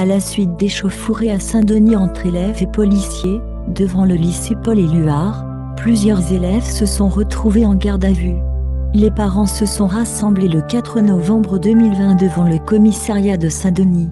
À la suite d'échauffourées à Saint-Denis entre élèves et policiers, devant le lycée Paul-Éluard, plusieurs élèves se sont retrouvés en garde à vue. Les parents se sont rassemblés le 4 novembre 2020 devant le commissariat de Saint-Denis.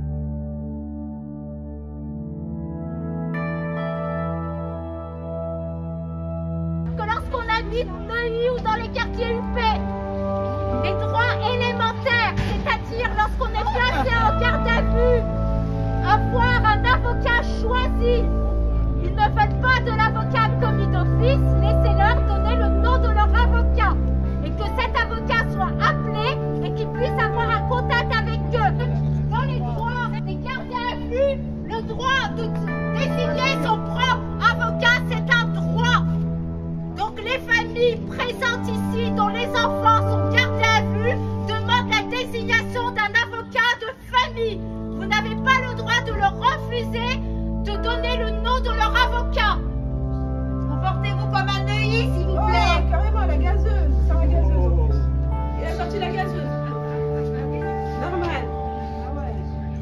Que lorsqu'on habite Neuilly ou dans les quartiers huppés, les droits élémentaires, c'est-à-dire lorsqu'on est placé en garde à vue, avoir un avocat choisi. Ils ne veulent pas de l'avocat commis d'office, laissez-leur donner le nom de leur avocat. Et que cet avocat soit appelé et qu'il puisse avoir un contact avec eux. Dans les droits des gardiens à vue, le droit de désigner son propre avocat, c'est un droit. Donc les familles présentes ici, dont les enfants sont gardés à vue, demandent la désignation d'un avocat de famille. Vous n'avez pas le droit de leur refuser de donner le nom de leur avocat. Comportez-vous comme un Neuilly, s'il vous plaît. Oh, carrément, la gazeuse. C'est la gazeuse. Il a sorti la gazeuse. Normal. Ah ouais.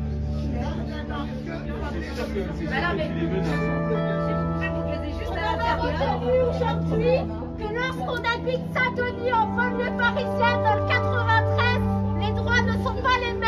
On a retenu aujourd'hui que lorsqu'on habite Saint-Denis en banlieue parisienne dans le 93, les droits ne sont pas les mêmes.